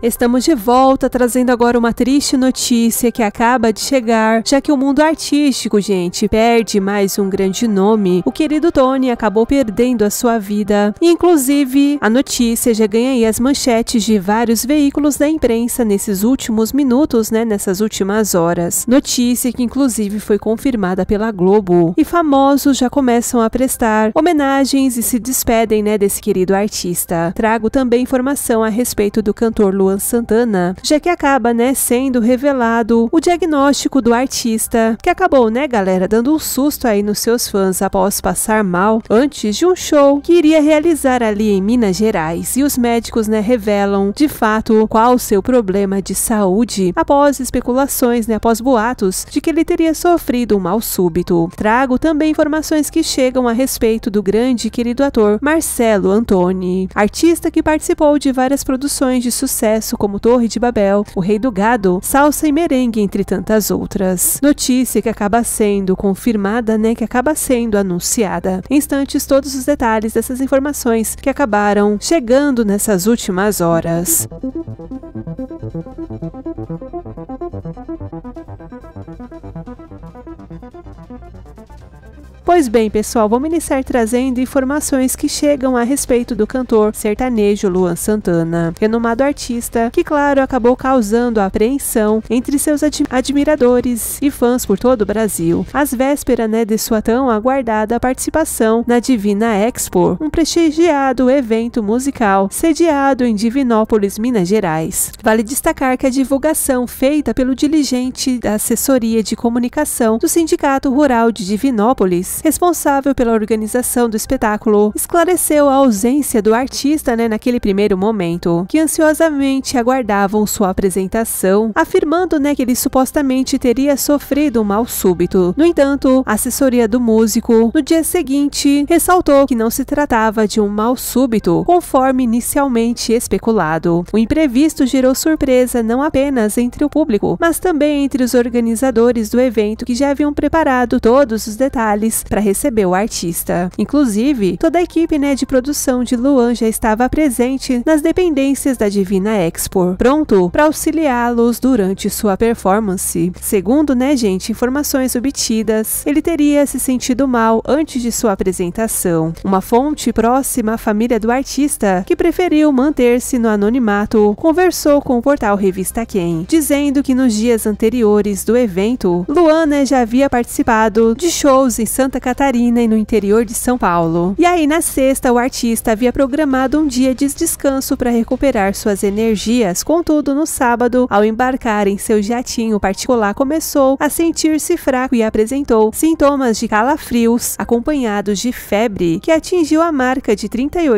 Estamos de volta, trazendo agora uma triste notícia que acaba de chegar, já que o mundo artístico, gente, perde mais um grande nome. O querido Tony acabou perdendo a sua vida. E, inclusive, a notícia já ganha aí as manchetes de vários veículos da imprensa nesses últimos minutos, né, nessas últimas horas. Notícia que, inclusive, foi confirmada pela Globo. E famosos já começam a prestar homenagens e se despedem, né, desse querido artista. Trago também informação a respeito do cantor Luan Santana, já que acaba, né, sendo revelado o diagnóstico do artista, que acabou, né, galera, dando um susto aí nos seus fãs após passar mal antes de um show que iria realizar ali em Minas Gerais. E os médicos, né, revelam de fato qual o seu problema de saúde após especulações, né, após boatos de que ele teria sofrido um mal súbito. Trago também informações que chegam a respeito do grande e querido ator Marcelo Antony, artista que participou de várias produções de sucesso como Torre de Babel, O Rei do Gado, Salsa e Merengue, entre tantas outras. Notícia que acaba sendo confirmada, né, que acaba sendo anunciada. Em instantes, todos os detalhes dessas informações que acabaram chegando nessas últimas horas. Pois bem, pessoal, vamos iniciar trazendo informações que chegam a respeito do cantor sertanejo Luan Santana, renomado artista que, claro, acabou causando apreensão entre seus admiradores e fãs por todo o Brasil, às vésperas, né, de sua tão aguardada participação na Divina Expo, um prestigiado evento musical sediado em Divinópolis, Minas Gerais. Vale destacar que a divulgação feita pelo dirigente da assessoria de comunicação do Sindicato Rural de Divinópolis, responsável pela organização do espetáculo, esclareceu a ausência do artista, né, naquele primeiro momento, que ansiosamente aguardavam sua apresentação, afirmando, né, que ele supostamente teria sofrido um mal súbito. No entanto, a assessoria do músico, no dia seguinte, ressaltou que não se tratava de um mal súbito, conforme inicialmente especulado. O imprevisto gerou surpresa não apenas entre o público, mas também entre os organizadores do evento, que já haviam preparado todos os detalhes para receber o artista. Inclusive, toda a equipe, né, de produção de Luan já estava presente nas dependências da Divina Expo, pronto para auxiliá-los durante sua performance. Segundo, né, gente, informações obtidas, ele teria se sentido mal antes de sua apresentação. Uma fonte próxima à família do artista, que preferiu manter-se no anonimato, conversou com o portal Revista Quem, dizendo que nos dias anteriores do evento, Luan, né, já havia participado de shows em Santa Catarina e no interior de São Paulo. E aí, na sexta, o artista havia programado um dia de descanso para recuperar suas energias. Contudo, no sábado, ao embarcar em seu jatinho particular, começou a sentir-se fraco e apresentou sintomas de calafrios, acompanhados de febre, que atingiu a marca de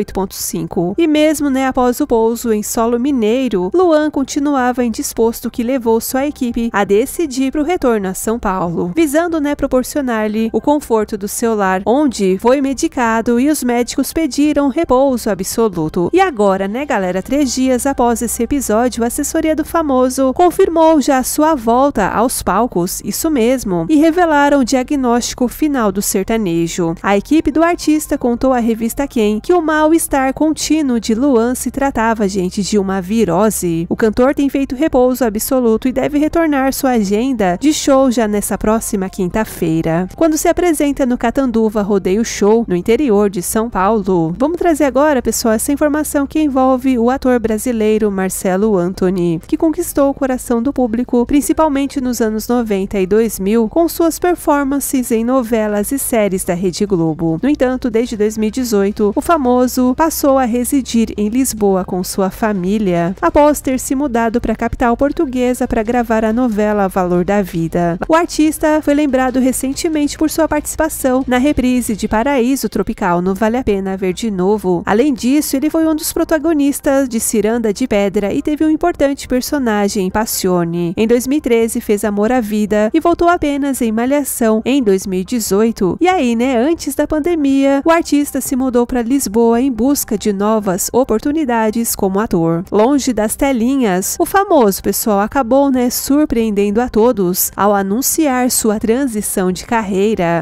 38,5. E mesmo, né, após o pouso em solo mineiro, Luan continuava indisposto, que levou sua equipe a decidir para o retorno a São Paulo, visando, né, proporcionar-lhe o conforto do seu lar, onde foi medicado e os médicos pediram repouso absoluto. E agora, né, galera, 3 dias após esse episódio, a assessoria do famoso confirmou já sua volta aos palcos, isso mesmo, e revelaram o diagnóstico final do sertanejo. A equipe do artista contou à revista Quem que o mal-estar contínuo de Luan se tratava, gente, de uma virose. O cantor tem feito repouso absoluto e deve retornar sua agenda de show já nessa próxima quinta-feira, quando se apresenta no Catanduva Rodeio Show, no interior de São Paulo. Vamos trazer agora, pessoal, essa informação que envolve o ator brasileiro Marcelo Antony, que conquistou o coração do público, principalmente nos anos 90 e 2000, com suas performances em novelas e séries da Rede Globo. No entanto, desde 2018, o famoso passou a residir em Lisboa com sua família, após ter se mudado para a capital portuguesa para gravar a novela Valor da Vida. O artista foi lembrado recentemente por sua participação na reprise de Paraíso Tropical no Vale a Pena Ver de Novo. Além disso, ele foi um dos protagonistas de Ciranda de Pedra e teve um importante personagem em Passione. Em 2013, fez Amor à Vida e voltou apenas em Malhação em 2018. E aí, né, antes da pandemia, o artista se mudou para Lisboa em busca de novas oportunidades como ator. Longe das telinhas, o famoso, pessoal, acabou, né, surpreendendo a todos ao anunciar sua transição de carreira. Por meio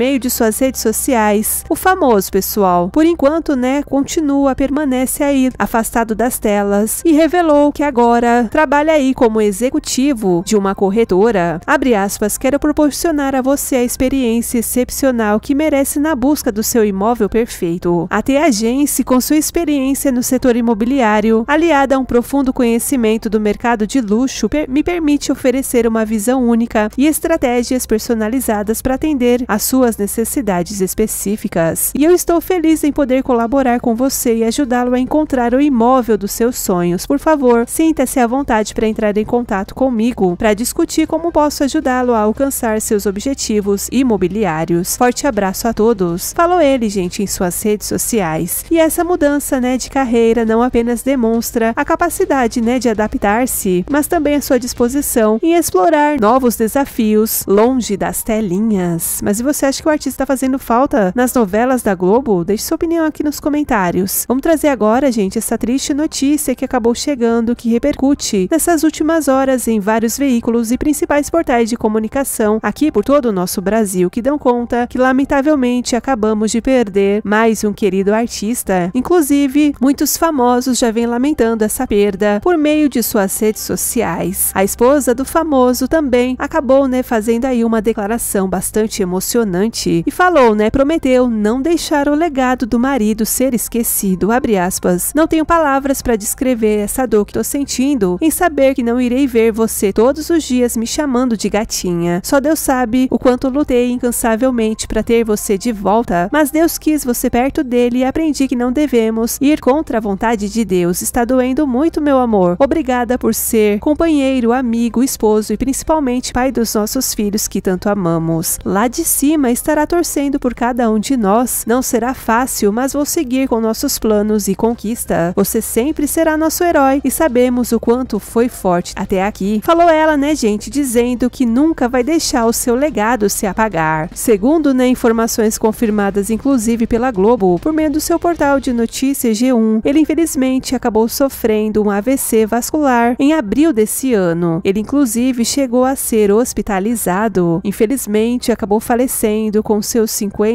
meio de suas redes sociais. O famoso, pessoal, por enquanto, né, permanece aí afastado das telas e revelou que agora trabalha aí como executivo de uma corretora. Abre aspas, quero proporcionar a você a experiência excepcional que merece na busca do seu imóvel perfeito. A Teagency, com sua experiência no setor imobiliário, aliada a um profundo conhecimento do mercado de luxo, me permite oferecer uma visão única e estratégias personalizadas para atender às suas necessidades específicas. E eu estou feliz em poder colaborar com você e ajudá-lo a encontrar o imóvel dos seus sonhos. Por favor, sinta-se à vontade para entrar em contato comigo para discutir como posso ajudá-lo a alcançar seus objetivos imobiliários. Forte abraço a todos. Falou ele, gente, em suas redes sociais. E essa mudança, né, de carreira não apenas demonstra a capacidade, né, de adaptar-se, mas também a sua disposição em explorar novos desafios longe das telinhas. Mas e você acha que o artista está fazendo falta nas novelas da Globo? Deixe sua opinião aqui nos comentários. Vamos trazer agora, gente, essa triste notícia que acabou chegando, que repercute nessas últimas horas em vários veículos e principais portais de comunicação aqui por todo o nosso Brasil, que dão conta que lamentavelmente acabamos de perder mais um querido artista. Inclusive, muitos famosos já vêm lamentando essa perda por meio de suas redes sociais. A esposa do famoso também acabou, né, fazendo aí uma declaração bastante emocionante e falou, né, prometeu não deixar o legado do marido ser esquecido, abre aspas. Não tenho palavras para descrever essa dor que tô sentindo em saber que não irei ver você todos os dias me chamando de gatinha. Só Deus sabe o quanto lutei incansavelmente para ter você de volta, mas Deus quis você perto dele e aprendi que não devemos ir contra a vontade de Deus. Está doendo muito, meu amor. Obrigada por ser companheiro, amigo, esposo e principalmente pai dos nossos filhos que tanto amamos. Lá de cima estará torcendo por cada um de nós. Não será fácil, mas vou seguir com nossos planos e conquista. Você sempre será nosso herói e sabemos o quanto foi forte até aqui. Falou ela, né, gente, dizendo que nunca vai deixar o seu legado se apagar. Segundo, né, informações confirmadas inclusive pela Globo, por meio do seu portal de notícias G1, ele infelizmente acabou sofrendo um AVC vascular em abril desse ano. Ele inclusive chegou a ser hospitalizado. Infelizmente, acabou falecendo com seus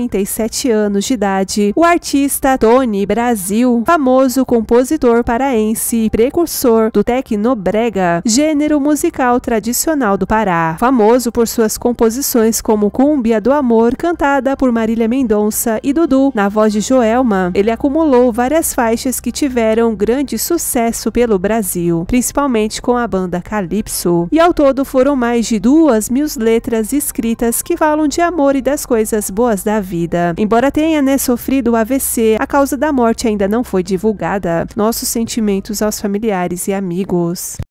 57 anos de idade. O artista Tony Brasil, famoso compositor paraense e precursor do tecnobrega, gênero musical tradicional do Pará, famoso por suas composições como Cúmbia do Amor, cantada por Marília Mendonça e Dudu, na voz de Joelma. Ele acumulou várias faixas que tiveram grande sucesso pelo Brasil, principalmente com a banda Calypso, e ao todo foram mais de 2.000 letras escritas que falam de amor e das coisas boas da vida. Embora tenha, né, sofrido o AVC, a causa da morte ainda não foi divulgada. Nossos sentimentos aos familiares e amigos.